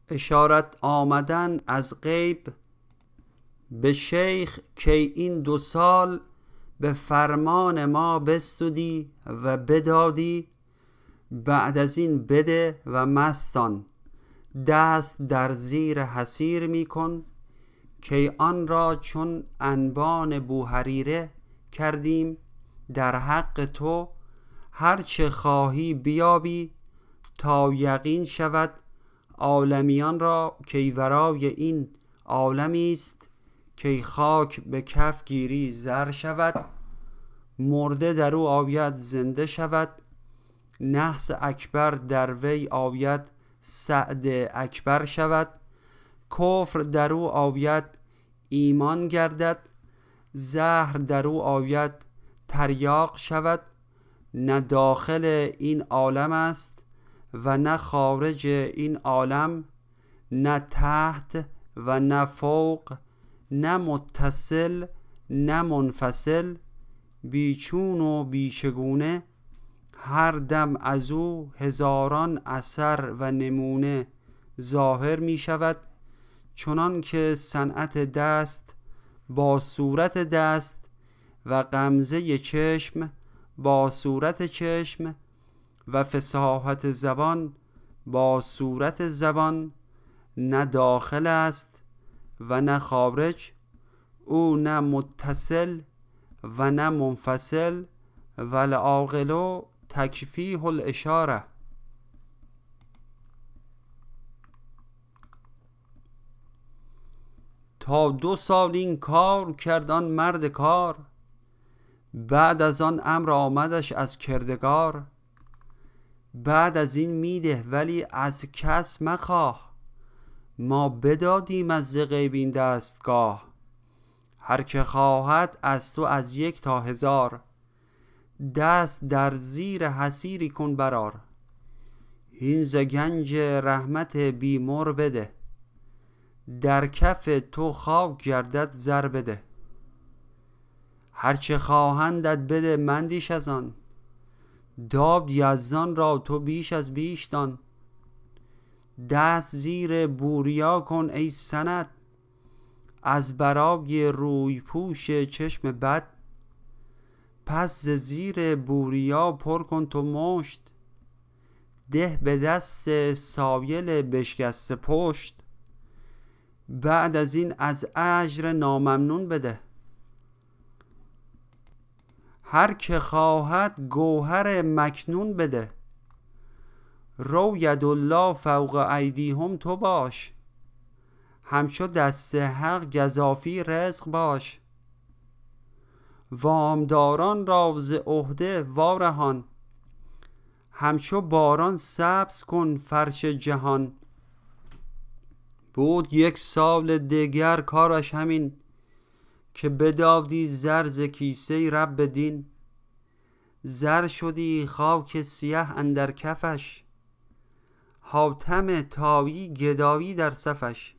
اشارت آمدن از غیب به شیخ که این 2 سال به فرمان ما بستودی و بدادی، بعد از این بده و مستان دست در زیر حصیر می کن، که آن را چون انبان بوهریره کردیم در حق تو، هرچه خواهی بیابی تا یقین شود عالمیان را که ورای این عالمی است، که خاک به کف گیری زر شود، مرده در او آید زنده شود، نحس اکبر در وی آید سعد اکبر شود، کفر در او آید ایمان گردد، زهر در او آید تریاق شود، نه داخل این عالم است و نه خارج این عالم، نه تحت و نه فوق، نه متصل نه منفصل، بیچون و بیچگونه، هر دم از او هزاران اثر و نمونه ظاهر می شود، چنان که صنعت دست با صورت دست و غمزه چشم با صورت چشم و فصاحت زبان با صورت زبان، نه داخل است و نه خارج، او نه متصل و نه منفصل، والعاقل تکفیه الاشاره. تا 2 سال این کار کرد آن مرد کار، بعد از آن امر آمدش از کردگار، بعد از این میده ولی از کس مخواه، ما بدادیم از غیب این دستگاه، هر که خواهد از تو از 1 تا 1000، دست در زیر حصیری کن برار، هین ز گنج رحمت بیمر بده، در کف تو خاک گردد زر بده، هرچه خواهندت بده مندیش از آن، داد یزدان را تو بیش از بیش دان، دست زیر بوریا کن ای سند، از برای روی پوش چشم بد، پس ز زیر بوریا پر کن تو مشت، ده به دست سایل بشکسته پشت، بعد از این از اجر ناممنون بده، هر که خواهد گوهر مکنون بده، رو یدالله فوق ایدیهم تو باش، همچو دست حق گزافی رزق باش، وامداران را ز عهده وارهان، همچو باران سبز کن فرش جهان، بود 1 سال دگر کارش همین، که بدادی زر ز کیسه رب دین، زر شدی خاک سیه اندر کفش، حاتم طایی گدایی در صفش،